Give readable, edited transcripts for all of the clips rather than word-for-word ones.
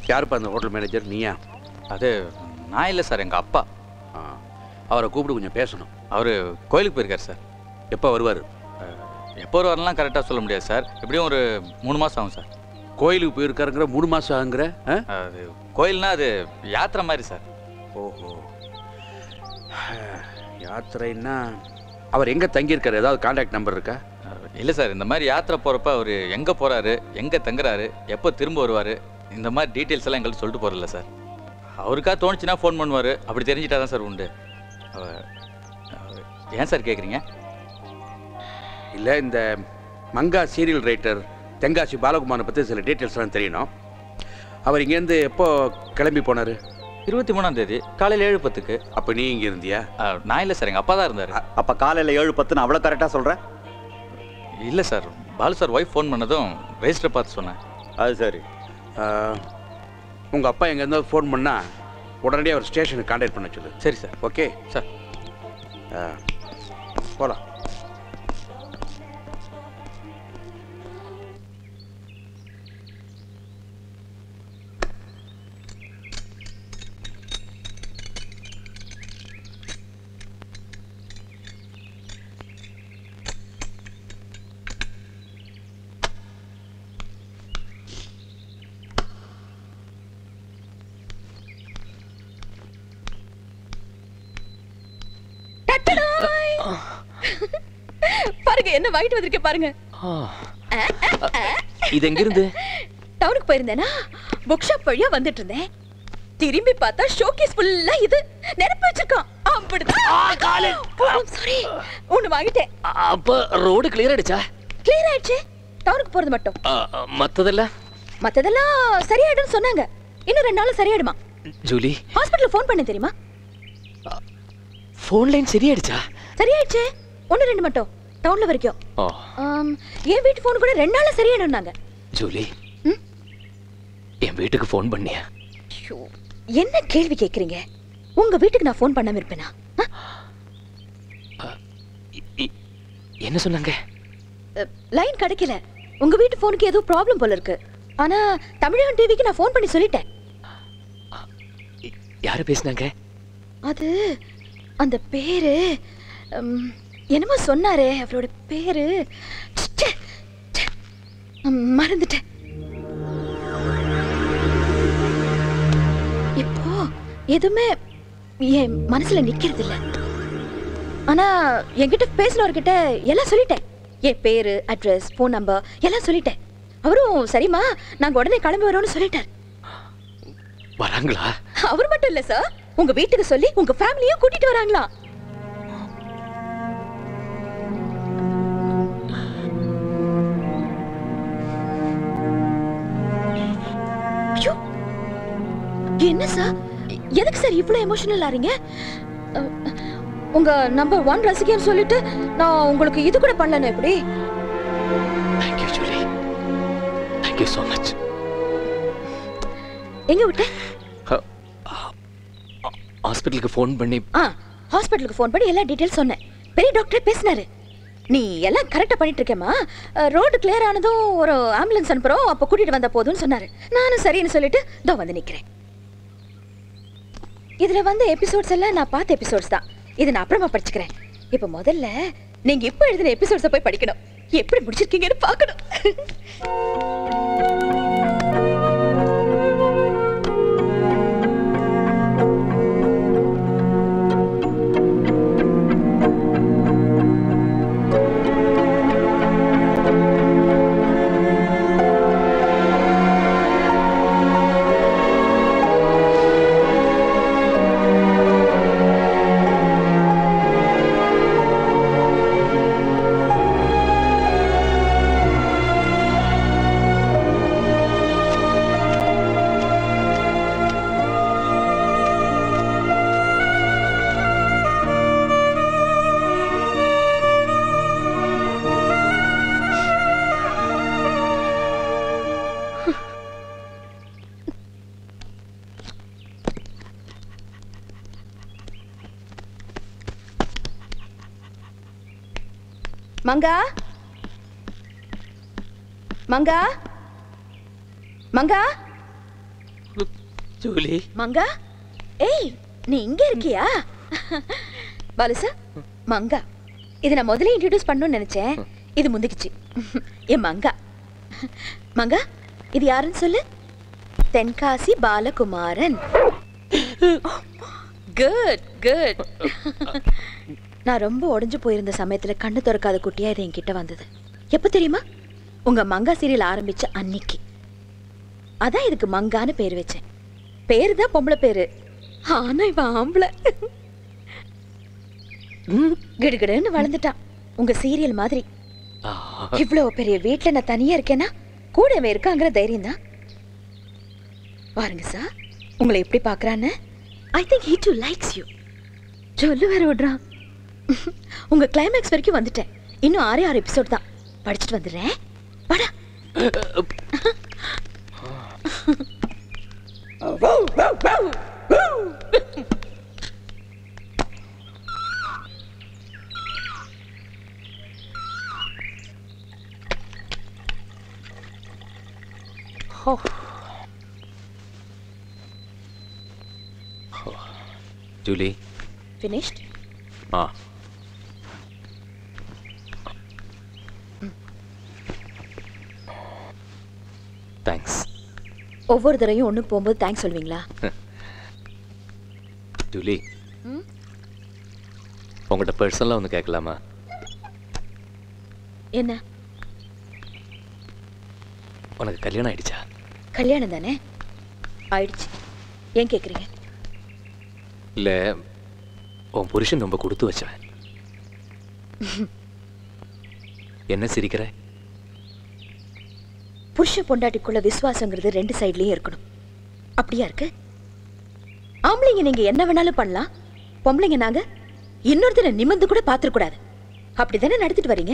யாருப்பா அந்த hotel manager? நீயா? அது நான் இல்லை சார், எங்கள் அப்பா. அவரை கூப்பிட்டு கொஞ்சம் பேசணும். அவர் கோயிலுக்கு போயிருக்கார் சார். எப்போ வருவார்? எப்போ வருவார்லாம் கரெக்டாக சொல்ல முடியாது சார். எப்படியும் ஒரு 3 மாதம் ஆகும் சார். கோயிலுக்கு போயிருக்காருங்கிற 3 மாதம் ஆகுங்கிற? அது கோயில்னா அது யாத்திரை மாதிரி சார். ஓஹோ, யாத்திரைன்னா அவர் எங்கே தங்கியிருக்காரு? ஏதாவது கான்டாக்ட் நம்பர் இருக்கா? இல்லை சார், இந்த மாதிரி யாத்திரை போகிறப்ப அவர் எங்கே போகிறாரு, எங்கே தங்குறாரு, எப்போ திரும்ப வருவார், இந்த மாதிரி டீட்டெயில்ஸ் எல்லாம் எங்களுக்கு சொல்லிட்டு போகிறதில்ல சார். அவருக்கா தோணுச்சுன்னா ஃபோன் பண்ணுவார். அப்படி தெரிஞ்சிட்டா தான் சார் உண்டு. ஏன் சார் கேட்குறீங்க? இல்லை, இந்த மங்கா சீரியல் ரைட்டர் தெங்காசி பாலகுமாரை பற்றி சில டீட்டெயில்ஸ்லாம் தெரியணும். அவர் இங்கேருந்து எப்போ கிளம்பி போனார்? 23ஆம் தேதி காலையில் 7:10க்கு. அப்போ நீ இங்கே இருந்தியா? நான் இல்லை சார், எங்கள் அப்பா தான் இருந்தார். அப்போ காலையில் 7:10 அவ்வளோ கரெக்டாக சொல்கிறேன்? இல்லை sir, Balu sir wife phone பண்ணதும் ரெஜிஸ்டர் பார்த்து சொன்னேன். அது சரி. உங்கள் அப்பா எங்கேருந்தாலும் ஃபோன் பண்ணால் உடனடியாக அவர் ஸ்டேஷனுக்கு கான்டாக்ட் பண்ண சொல்லு. சரி சார். ஓகே சார், போகலாம். பாருங்க என்ன வாங்கிட்டு வந்திருக்கேன் பாருங்க. இது எங்க இருந்து? டவுனுக்கு போயிருந்தேனா, புக் ஷாப் வழியா வந்துட்டு இருந்தேன். திரும்பி பார்த்தா ஷோகேஸ் ஃபுல்லா இது நிரப்பி வச்சிருக்கான். அப்படிதான். சாரி, ஒன்னு வாங்கிட்டேன். அப்ப ரோடு கிளியர் ஆயிடுச்சா? கிளியர் ஆயிடுச்சு. டவுனுக்கு போறது மட்டும். மத்ததெல்லாம் சரியாயிடும்னு சொன்னாங்க. இன்னும் 2 நாள்ல சரியாயிடுமா? ஜூலி, ஹாஸ்பிடல்ல ஃபோன் பண்ண தெரியுமா? ஃபோன் லைன் சரியாயிடுச்சா? சரியாயிடுச்சு. 1-2 மட்டும் டவுன்ல வரைக்கும். என் வீட்டு ஃபோன் கூட 2 நாள்ல சரியாயிடும்னாங்க. ஜூலி, என் வீட்டுக்கு ஃபோன் பண்ணியா? என்ன கேள்வி கேக்குறீங்க? உங்க வீட்டுக்கு நான் ஃபோன் பண்ணாம இருப்பேனா? என்ன சொன்னாங்க? லைன் கிடைக்கல. உங்க வீட்டு ஃபோனுக்கு ஏதோ ப்ராப்ளம் போல இருக்கு. ஆனா தமிழன் டிவிக்கு நான் ஃபோன் பண்ணி சொல்லிட்டேன். யாரு பேசுனாங்க? அது அந்த பேரு என்னமோ சொன்னாரே, அவரோட பேரு மறந்துட்டேன். இப்போ எதுவுமே என் மனசுல நிக்கிறது இல்ல. ஆனா என்கிட்ட பேசினவர்கிட்ட எல்லாம் சொல்லிட்டேன். என் பேரு, அட்ரஸ், ஃபோன் நம்பர் எல்லாம் சொல்லிட்டேன். அவரும் சரிம்மா நாங்க உடனே கிளம்பி வரோம்னு சொல்லிட்டார். வராங்களா? அவர் மட்டும் இல்ல சார், உங்க வீட்டுக்கு சொல்லி உங்க ஃபேமிலியும் கூட்டிட்டு வராங்களா? என்ன சார், எதுக்கு சார் இவ்வளவு எமோஷனல் ஆறீங்க? உங்க நம்பர் 1 ரசிகன்னு சொல்லிட்டு நான் உங்களுக்கு இது கூட பண்ணலன்னு எப்படி? Thank you, Julie. Thank you so much. எங்க விட்ட? ஹாஸ்பிடலுக்கு ஃபோன் பண்ணி ஹாஸ்பிடலுக்கு ஃபோன் பண்ணி எல்லா டீடைல்ஸ் சொன்னேன். பெரிய டாக்டர் பேசினாரு. நீ எல்லாம் கரெக்டா பண்ணிட்டு இருக்கேம்மா, ரோடு கிளியர் ஆனதும் ஒரு ஆம்புலன்ஸ் அனுப்புறோம், அப்ப கூட்டிட்டு வந்தா போதும்னு சொன்னாரு. நானும் சரின்னு சொல்லிட்டு இதோ வந்து நிக்கிறேன். இதுல வந்த எபிசோட்ஸ் எல்லாம் நான் பார்த்த எபிசோட்ஸ் தான். இதை நான் அப்புறமா படிச்சுக்கிறேன். இப்ப முதல்ல நீங்க இப்ப எழுதின எபிசோட்ஸை போய் படிக்கணும். எப்படி முடிச்சிருக்கீங்கன்னு பார்க்கணும். மங்கா, மங்கா, மங்கா. ஜூலி மங்கா, ஏய் நீ இங்க இருக்கியா? பாலுசா, மங்கா. இது நான் முதல்ல இன்ட்ரோடியூஸ் பண்ணணும்னு நினைச்சேன். இது முந்திக்குச்சு. என் மங்கா. மங்கா, இது யாருன்னு சொல்லு. தென்காசி பாலகுமாரன். Good good. நான் ரொம்ப உடைஞ்சு போயிருந்த சமயத்துல கண்ணு திறக்காத குட்டியா இது என்கிட்ட வந்தது. எப்ப தெரியுமா? உங்க மங்கா சீரியல் ஆரம்பிச்ச அன்னைக்கு. அதான் இதுக்கு மங்கான்னு பேர் வச்சேன். பேரு தான் பொம்பளை பேரு, ஆனா இவன் ஆம்பளை. கிடுகிடுன்னு வளர்ந்துட்டான் உங்க சீரியல் மாதிரி. இவ்வளவு பெரிய வீட்டுல நான் தனியா இருக்கேன்னா கூட இவன் இருக்காங்கிற தைரியம் தான். பாருங்க சார், உங்களை எப்படி பாக்குறான்னு. I think he too likes you. சொல்லு வேற விடுறான். உங்க கிளைமேக்ஸ் வரைக்கும் வந்துட்டேன். இன்னும் 6 எபிசோட் தான். படிச்சுட்டு வந்துடுறேன். வாடா. Julie Finished? தேங்க்ஸ். ஒவ்வொரு தடவையும் ஒண்ணுக்கு போகும்போது தேங்க்ஸ் சொல்வீங்களா? ஜூலி, உங்கள்கிட்ட பர்சனலாக ஒன்று கேட்கலாமா? என்ன? உனக்கு கல்யாணம் ஆயிடுச்சா? கல்யாணம் தானே ஆயிடுச்சு. ஏன் கேக்குறீங்க? இல்லை, உன் புருஷன் ரொம்ப கொடுத்து வச்சவன். என்ன சிரிக்கிற? புருஷ பொண்டாட்டிக்குள்ள விசுவாசங்கிறது 2 சைட்லயும் இருக்கணும். அப்படியா இருக்கு? ஆம்பளைங்க நீங்க என்ன வேணாலும் பண்ணலாம், பொம்பளைங்க நாங்க இன்னொருத்தரை நிமிர்ந்து கூட பாத்துக்க கூடாது. அப்படிதானே நடத்திட்டு வரீங்க?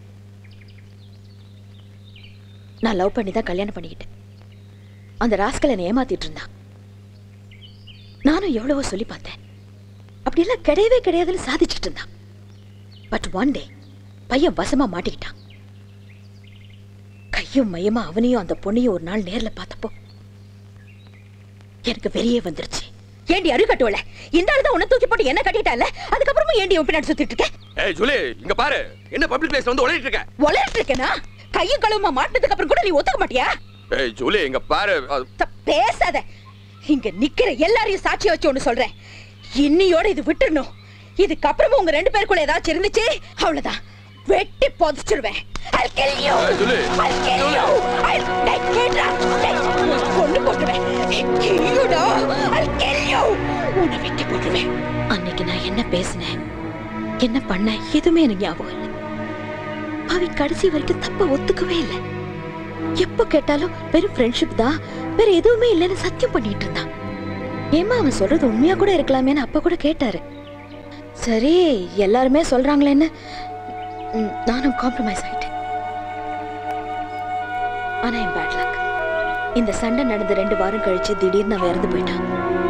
நான் லவ் பண்ணி தான் கல்யாணம் பண்ணிக்கிட்டேன். அந்த ராஸ்கல் என்னை ஏமாத்திட்டு இருந்தான். நானும் எவ்வளவோ சொல்லி பார்த்தேன். அப்படியெல்லாம் கிடையவே கிடையாதுன்னு சாதிச்சுட்டு இருந்தான். பட் ஒன் டே பையன் வசமா மாட்டிக்கிட்டான். கையும் மையமா அவனையும் அந்த பொண்ணையும் ஒரு நாள் நேர்ல பார்த்தப்போ எனக்கு வெளியே வந்துருச்சு. ஏண்டி அருகட்டுவல, இந்த ஆளு தான் உன்னை தூக்கி போட்டு என்ன கட்டிட்டால, அதுக்கப்புறமும் ஏண்டி உன் பின்னாடி சுத்திட்டு இருக்க? ஏய் ஜூலி, இங்க பாரு, என்ன பப்ளிக் பிளேஸ்ல வந்து உளறிட்டு இருக்க? உளறிட்டு இருக்கேனா? கையும் களவுமா மாட்டினதுக்கு அப்புறம் கூட நீ ஒத்துக்க மாட்டியா? ஏய் ஜூலி, இங்க பாரு. பேசாத. இங்க நிக்கிற எல்லாரையும் சாட்சியா வச்சு ஒண்ணு சொல்றேன். இன்னியோட இது விட்டுறணும். இதுக்கப்புறமும் உங்க 2 பேருக்குள்ள ஏதாச்சும் இருந்துச்சு, அவ்வளவுதான், வெட்டி புதைச்சிடுவேன். I'll kill you. I'll kill you. I'll கொண்டு போட்டுருவேன். I'll kill you. உன்னை வெட்டி போட்டுருவேன். அன்னைக்கு நான் என்ன பேசினேன், என்ன பண்ண, எதுவுமே எனக்கு ஞாபகம் இல்லை. பாவி கடைசி வரைக்கும் தப்ப ஒத்துக்கவே இல்லை. எப்ப கேட்டாலும் வெறும் ஃப்ரெண்ட்ஷிப் தான், வேற எதுவுமே இல்லைன்னு சத்தியம் பண்ணிட்டு இருந்தான். ஏமா அவன் சொல்றது உண்மையா கூட இருக்கலாமேன்னு அப்ப கூட கேட்டாரு. சரி, எல்லாருமே சொல்றாங்களேன்னு நானும் காம்ப்ரமைஸ் ஆயிட்டேன். ஆனா என் பேட் லக், இந்த சண்டை நடந்து 2 வாரம் கழிச்சு திடீர்னு அவன் இறந்து போயிட்டான்.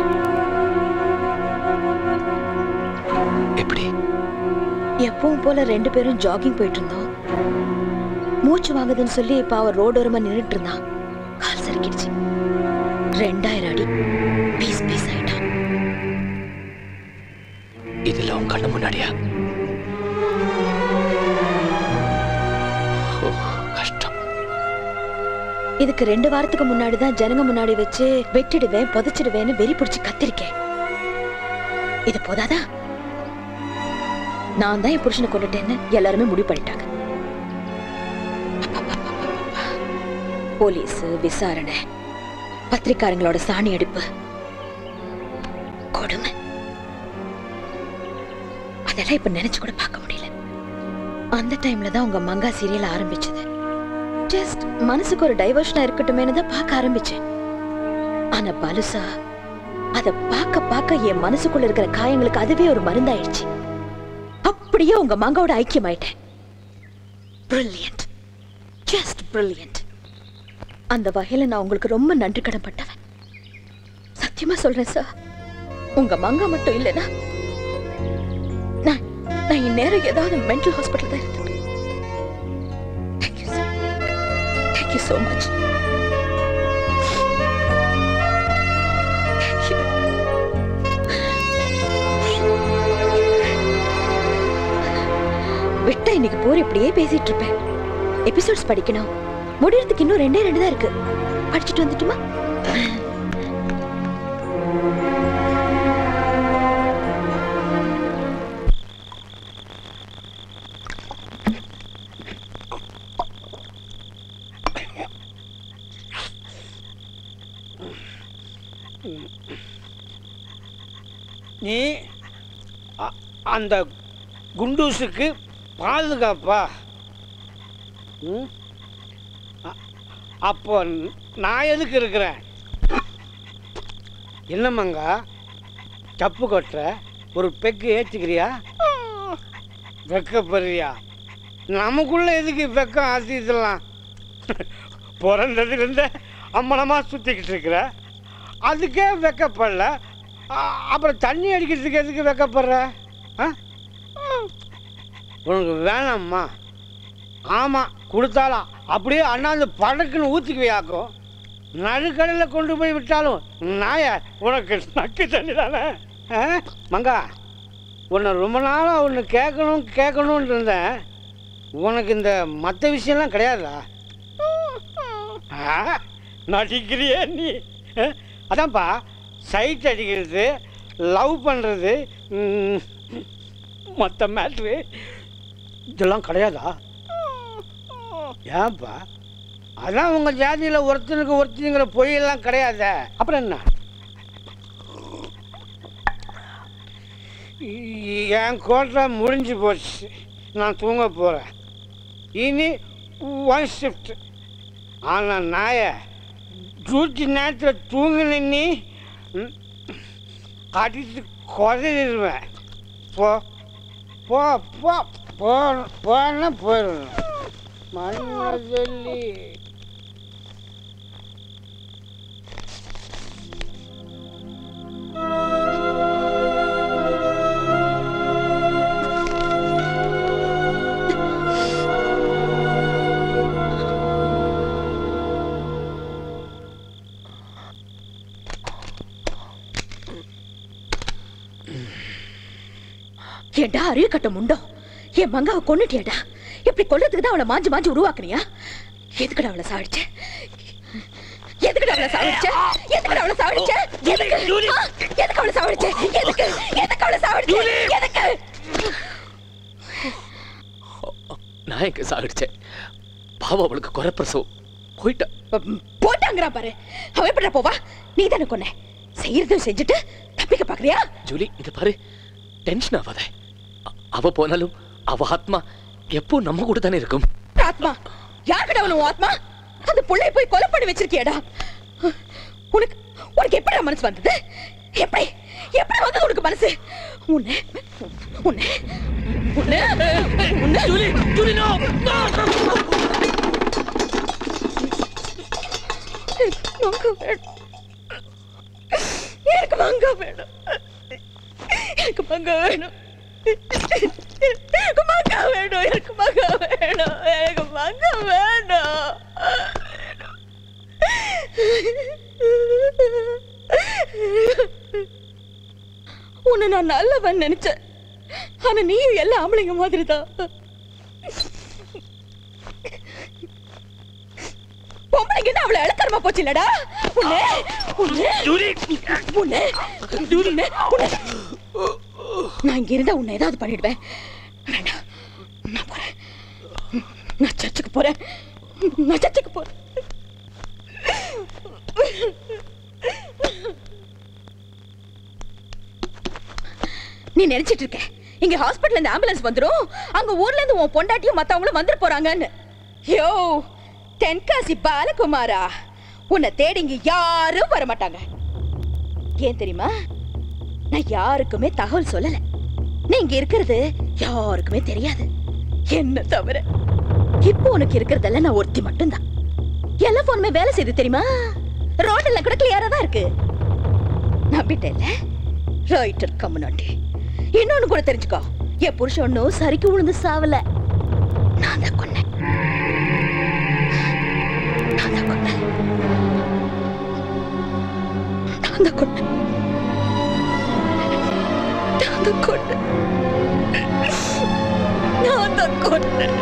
எப்படி? எப்பவும் போல 2 பேரும் ஜாகிங் போயிட்டு இருந்தோம். மூச்சு வாங்குதுன்னு சொல்லி இப்ப அவன் ரோடோரமா நின்றுட்டு இருந்தான். கால் சறுக்கிடுச்சு. 2000 அடி பீஸ் பீஸ் ஆயிட்டான். இதுல உன் கண்ணு முன்னாடியா? கஷ்டம். இதுக்கு 2 வாரத்துக்கு முன்னாடி தான் ஜனங்க முன்னாடி வச்சு வெட்டிடுவேன் புதைச்சிடுவேன்னு வெறி பிடிச்சு கத்திருக்கேன். இது போதாதா? நான் தான் என் புருஷனை கொண்டுட்டேன்னு எல்லாருமே முடிவு பண்ணிட்டாங்க. போலீஸ் விசாரணை, பத்திரிக்காரங்களோட சாணி அடிப்பு, கொடுமை. அதெல்லாம் இப்ப நினைச்சு கூட பார்க்க முடியல. அந்த டைம்ல தான் உங்க மங்கா சீரியல் ஆரம்பிச்சது. ஜஸ்ட் மனசுக்கு ஒரு டைவர்ஷனா இருக்கட்டுமேனு தான் பார்க்க ஆரம்பிச்சேன். ஆனா பாலுசா, அத பார்க்க பார்க்க என் மனசுக்குள்ள இருக்கிற காயங்களுக்கு அதுவே ஒரு மருந்தாயிடுச்சு. அப்படியே உங்க மங்காவோட ஐக்கியமாயிட்டேன். Brilliant, just brilliant. அந்த வகையில நான் உங்களுக்கு ரொம்ப நன்றி கடன்பட்டவன். சத்தியமா சொல்றேன் சார், உங்க மங்கா மட்டும் இல்லைன்னா நான் இந்நேரம் ஏதாவது மென்டல் ஹாஸ்பிட்டல் தான் இருந்தேன். Thank you sir, thank you so much. இன்னைக்கு போர் இப்படியே பேசிட்டு இருப்பேன். எபிசோட்ஸ் படிக்கணும். முடியறதுக்கு இன்னும் 2 தான் இருக்கு. படிச்சுட்டு வந்துட்டுமா? நீ அந்த குண்டூஸுக்கு பாதுகாப்பா? அப்போ நான் எதுக்கு இருக்கிறேன்? என்னம்மாங்க தப்பு கொட்டுற? ஒரு பெக்கு ஏற்றுக்கிறியா? வெக்கப்படுறியா? நமக்குள்ள எதுக்கு வெக்கம் ஆசிக்கலாம்? பிறந்ததுலேருந்து அம்மனமாக சுற்றிக்கிட்டு இருக்கிற, அதுக்கே வெக்கப்படல. அப்புறம் தண்ணி அடிக்கிறதுக்கு எதுக்கு வெக்கப்படுற? உனக்கு வேணாம்மா? ஆமாம், கொடுத்தாலும் அப்படியே அண்ணாந்து படக்குன்னு ஊற்றிக்குவியாக்கும். நடுக்கடலில் கொண்டு போய் விட்டாலும் நாய உனக்கு நக்கு தண்ணி தானே. மங்கா, உன்னை ரொம்ப நாளாக ஒன்று கேட்கணும்னு இருந்தேன். உனக்கு இந்த மற்ற விஷயம்லாம் கிடையாதா? நடிக்கிறியே நீ. அதான்ப்பா, சைட் அடிக்கிறது, லவ் பண்ணுறது, மற்ற மேட்ரு இதெல்லாம் கிடையாதா? ஏன்ப்பா? அதான் உங்கள் ஜாதியில் ஒருத்தனுக்கு ஒருத்தனுங்கிற பொய்யெல்லாம் கிடையாத. அப்புறம் என்ன? என் கோட்டை முடிஞ்சு போச்சு. நான் தூங்க போகிறேன். இனி 1 ஷிஃப்ட். ஆனால் நாய டியூட்டி நேரத்தில் தூங்கின நீ அடித்து குறையிடுவேன். போ போ போ போன போயிடணும். மண்ணி ஏண்டா அறிய கட்ட முண்டோ, என் மங்காவை கொன்னுட்டியாடா? இப்படி கொல்றதுக்கு தான் அவளை மாஞ்சு உருவாக்குனியா? எதுக்குடா அவளை சாவடிச்ச? எதுக்குடா அவளை சாவடிச்ச? எதுக்குடா அவளை சாவடிச்ச? எதுக்கு அவளை சாவடிச்ச? எதுக்கு அவளை சாவடிச்ச? எதுக்கு? நான் எங்க சாவடிச்சேன்? பாவம், அவளுக்கு குறைப்பிரசவம். போட்டாங்கிறான் பாரு. அவன் எப்படிடா போவா? நீ தானே கொன்ன. செய்யறதும் செஞ்சுட்டு தப்பிக்க பாக்குறியா? ஜூலி, இங்க பாரு, டென்ஷன் ஆகாத. அவ போனாலும் அவ ஆத்மா எப்போ நம்ம கூட தானே இருக்கும். ஆத்மா? யார்கிட்ட அவன் ஆத்மா? அந்த புள்ளைய போய் கொலை பண்ணி வச்சிருக்கியடா. உனக்கு எப்படி மனசு வந்தது? எப்படி வந்தது உனக்கு மனசு? உன்னை ஜூலி, ஜூலி, நோ! எனக்கு மங்கா வேணும். எனக்கு மங்கா வேணும். எனக்கு மங்கா வேணும். எனக்கு மங்கா வேணும். எனக்கு மங்கா வேணும். உன்னை நான் நல்லவன் நினைச்சேன். ஆனா நீயும் எல்லா ஆம்பளைங்க மாதிரி தான். பொம்பளைங்க அவளை இழக்கறமா போச்சு இல்லடா? நான் இங்க இருந்தா உன்னை ஏதாவது பண்ணிடுவேன். வேண்டாம், நான் போறேன். நான் சர்ச்சுக்கு போறேன். நீ நினைச்சிட்டு இருக்க இங்க ஹாஸ்பிடல்ல இருந்து ஆம்புலன்ஸ் வந்துரும், அங்க ஊர்ல இருந்து உன் பொண்டாட்டியும் மத்தவங்களும் வந்துட்டு போறாங்கன்னு. யோ தென்காசி பாலகுமாரா, உன்னை தேடி இங்க யாரும் வர மாட்டாங்க. ஏன் தெரியுமா? நான் யாருக்குமே தகவல் சொல்லல. நீ இங்க இருக்கிறது யாருக்குமே தெரியாது, என்ன தவிர. இப்போ உனக்கு இருக்கிறதெல்லாம் நான் ஒருத்தி மட்டும்தான். எல்லா போனுமே வேலை செய்து தெரியுமா? ரோடெல்லாம் கூட கிளியரா தான் இருக்கு. நம்பிட்டேல்ல? ரைட்டர் கம்முனாண்டி. இன்னொன்னு கூட தெரிஞ்சுக்கோ, என் புருஷன் ஒன்னும் சரிக்கு விழுந்து சாவல. நான் தான் கொன்னேன். நான் தான் கொன்னேன்.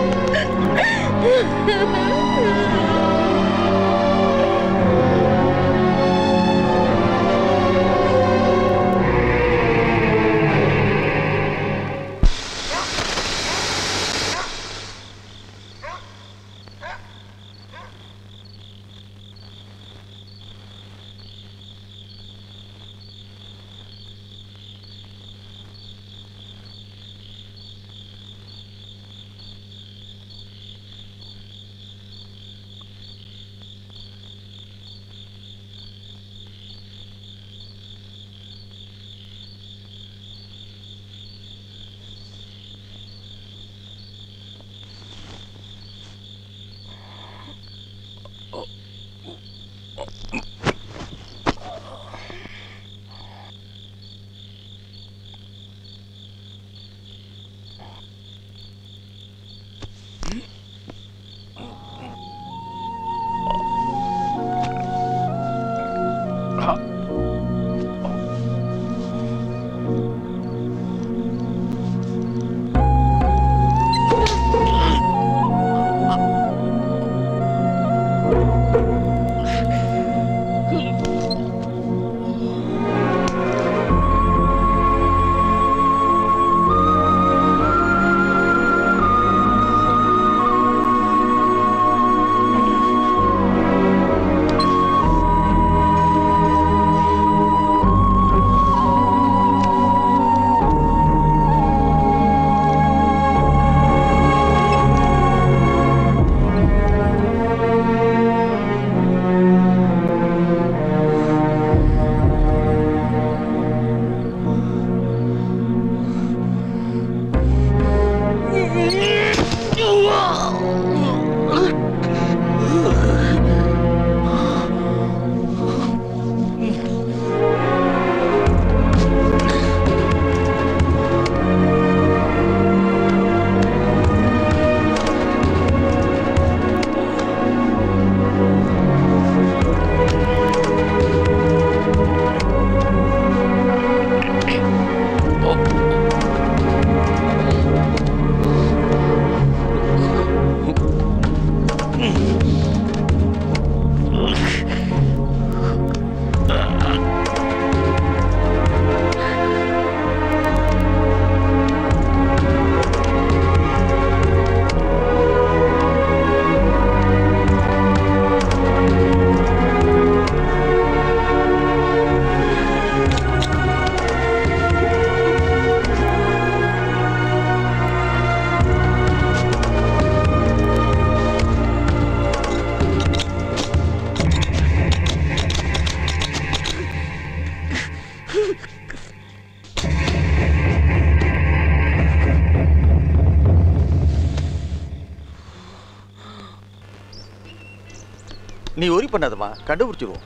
நீ ஒரி பண்ணாதமா, கண்டுபிடிச்சிருவோம்.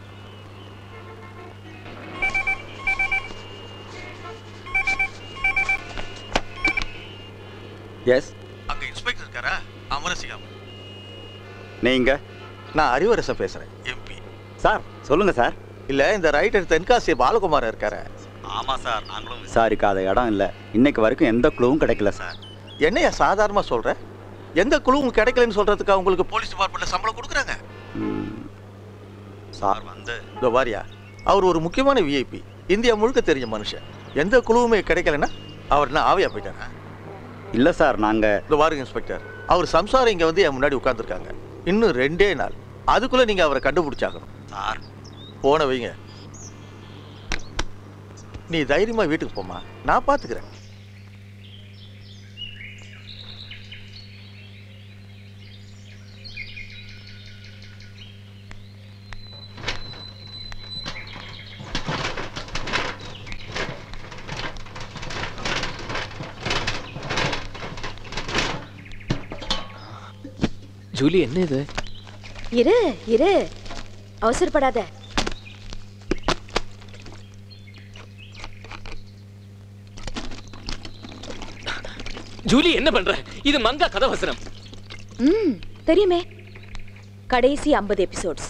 எஸ், அங்க இன்ஸ்பெக்டர் இருக்காரா? அமரசிங்கம். நீங்க? நான் அறிவரசன் பேசுறேன், எம்பி. சார் சொல்லுங்க சார். இல்ல, இந்த ரைட்டர் தென்காசி பாலகுமார் இருக்காரு. ஆமா சார், நாங்களும் விசாரிக்காத இடம் இல்லை. இன்னைக்கு வரைக்கும் எந்த குழுவும் கிடைக்கல சார். என்னையா சாதாரணமா சொல்ற? எந்த குழுவும் கிடைக்கலன்னு சொல்றதுக்கு உங்களுக்கு போலீஸ் டிபார்ட்மெண்ட்ல சம்பளம் கொடுக்குறாங்க சார். வந்து இதோ வாரியா, அவர் ஒரு முக்கியமான விஐபி, இந்தியா முழுக்க தெரிஞ்ச மனுஷன். எந்த குழுவுமே கிடைக்கலன்னா அவர் என்ன ஆவியா போயிட்டாரா? இல்ல சார், நாங்க இதோ வாருங்க இன்ஸ்பெக்டர், அவர் சம்சாரம் இங்க வந்து என் முன்னாடி உட்கார்ந்துருக்காங்க. இன்னும் 2 நாள், அதுக்குள்ள நீங்க அவரை கண்டுபிடிச்சாகணும் சார். போன வைங்க. நீ தைரியமா வீட்டுக்கு போமா, நான் பாத்துக்கிறேன். ஜூலி, என்ன இது? இரு இரு, அவசரப்படாத. ஜூலி, என்ன பண்ற? இது மங்கா கதாவசனம். தெரியுமே, கடைசி 50 எபிசோட்ஸ்.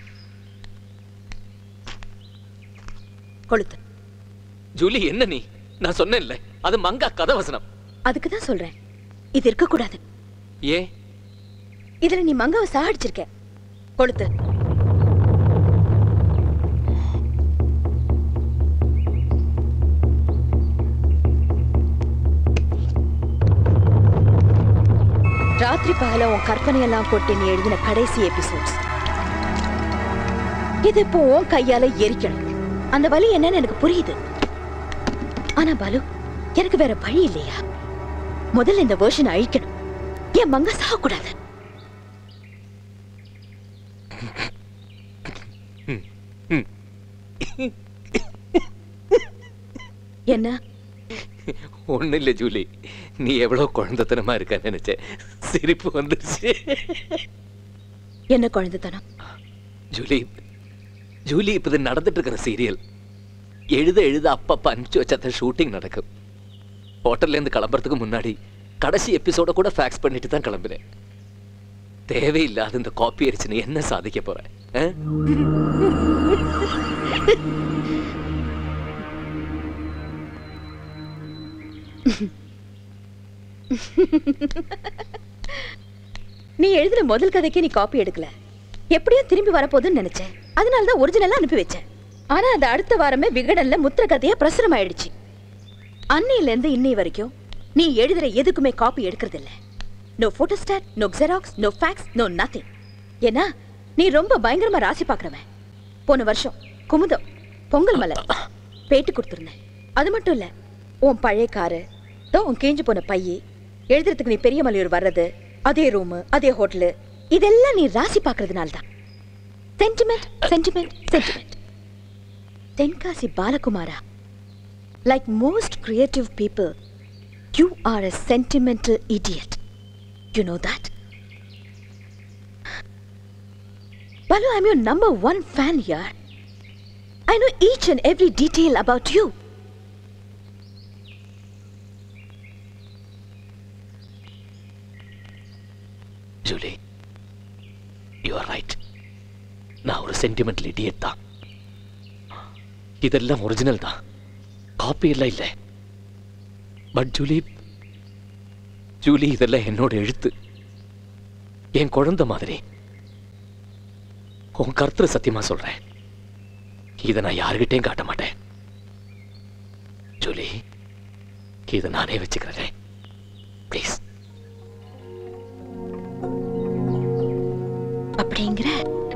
கொளுத்து. ஜூலி, என்ன நீ? நான் சொன்னேன்ல, அது மங்கா கதை வசனம். அதுக்கு தான் சொல்றேன், இது இருக்க கூடாது. ஏன்? இதுல நீ மங்காவை சாகடிச்சிருக்க. கொளுத்து. ராத்திரி பகல உன் கற்பனையெல்லாம் கொட்டி நீ எழுதின கடைசி எபிசோட்ஸ் இது இப்போ உன் கையால எரிக்கணும். அந்த வலி என்னன்னு எனக்கு புரியுது. ஆனா பாலு, எனக்கு வேற வழி இல்லையா? முதல்ல இந்த வெர்ஷன் அழிக்கணும். என் மங்க சாகக்கூடாது. என்ன? ஒண்ணு இல்ல ஜூலி, நீ எவ்வளவு குழந்தைத்தனமா இருக்க நினைச்சேன். சிரிப்பு வந்துருச்சு. என்ன குழந்தைத்தனம்? ஜூலி, ஜூலி இப்ப இது நடந்துட்டு இருக்கிற சீரியல் எழுத எழுத அப்பப்ப அனுப்பிச்சு வச்ச ஷூட்டிங் நடக்கும். ஹோட்டல்ல இருந்து கிளம்புறதுக்கு முன்னாடி கடைசி எபிசோட கூட ஃபேக்ஸ் பண்ணிட்டு தான் கிளம்புறேன். தேவையில்லாத இந்த காப்பி அடிச்சு என்ன சாதிக்க போற? நீ எழுதுற முதல் கதைக்கு நீ காப்பி எடுக்கல. எப்படியும் திரும்பி வரப்போகுதுன்னு நினைச்சேன். அதனாலதான் ஒரிஜினலா அனுப்பி வச்சேன். ஆனா அது அடுத்த வாரமே விகடன்ல முத்திர கதையா பிரசுரம் ஆயிடுச்சு. அன்னையில இருந்து இன்னை வரைக்கும் நீ எழுதுற எதுக்குமே காப்பி எடுக்கிறது இல்ல. No photostat, no xerox, no fax, no nothing. ஏன்னா நீ ரொம்ப பயங்கரமா ராசி பாக்குறவன். போன வருஷம் குமுதம், பொங்கல் மலர் பேட்டு கொடுத்துருந்தேன். அது மட்டும் இல்ல, உன் பழைய காரு, உன் கேஞ்சு போன பையி, எழுதுறதுக்கு நீ பெரிய மலையூர் வர்றது, அதே ரூமு, அதே ஹோட்டலு, இதெல்லாம் நீ ராசி பாக்குறதுனால தான். Sentiment, sentiment, sentiment. தென்காசி பாலகுமாரா, like most creative people, you are a sentimental idiot. You know that? Balu, I'm your #1 fan here. I know each and every detail about you. Julie, you are right. நான் ஒரு sentimental idiot தான். இதெல்லாம் original தான், copy எல்லாம் இல்லை. But Julie, Julie இதெல்லாம் என்னோட எழுத்து, என் குழந்தை மாதிரி. உன் கருத்து சத்தியமா சொல்றேன், இதை நான் யாருகிட்டையும் காட்ட மாட்டேன். ஜூலி, இதை நானே வச்சுக்கிறேன். ப்ளீஸ். அப்படிங்கிற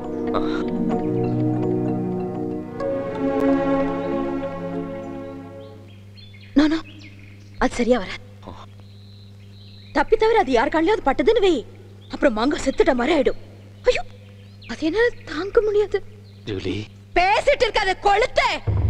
அது சரியா வர. தப்பி தவிர அது யார் காணலையாவது பட்டதுன்னு வை, அப்புறம் மாங்க செத்துட்ட மாதிரி ஆயிடும். ஐயோ, அது என்னால தாங்க முடியாது. ஜூலி, பேசிட்டு இருக்காத கொளுத்த.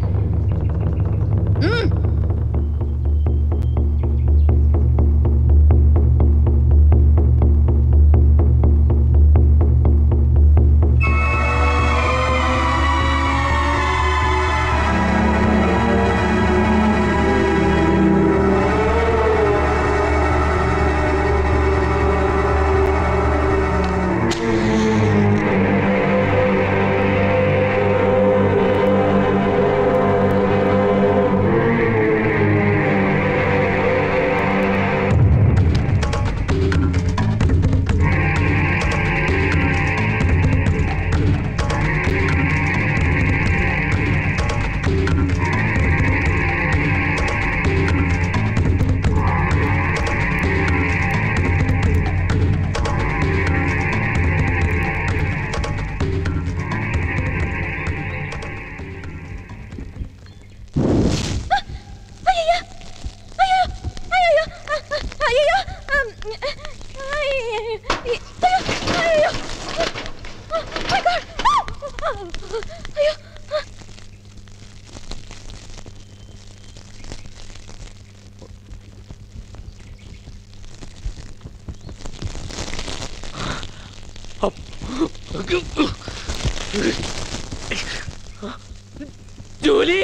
ஜூலி,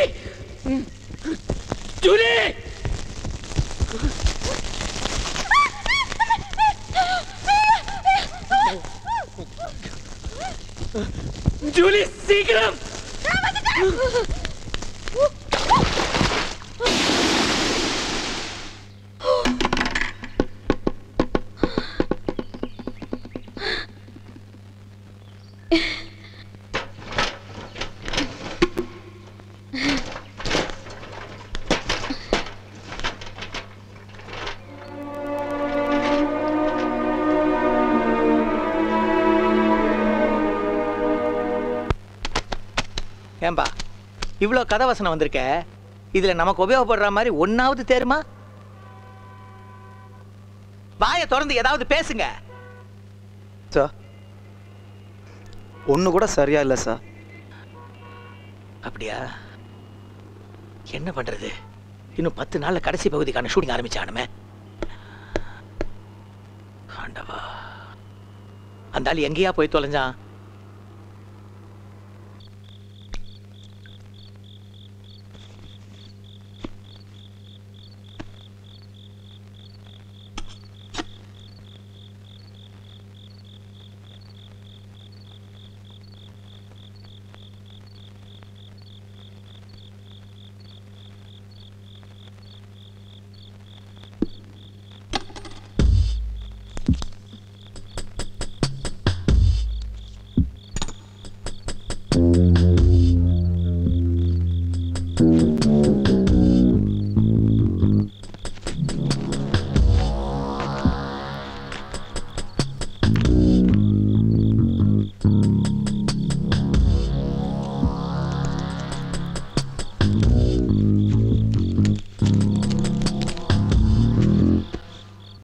ஜூலி, ஜூலி சீக்கிரம். ஏன்பா இவ்வளோ கதை வசனம் வந்திருக்க, இதில் நமக்கு உபயோகப்படுற மாதிரி ஒன்றாவது தேருமா? வாயை திறந்து ஏதாவது பேசுங்க சார். ஒன்று கூட சரியா இல்லை சார். அப்படியா? என்ன பண்றது? இன்னும் 10 நாள்ல கடைசி பகுதிக்கான ஷூட்டிங் ஆரம்பிச்சானுமே. ஆண்டவா, அந்த ஆள் எங்கேயா போய் தொலைஞ்சான்?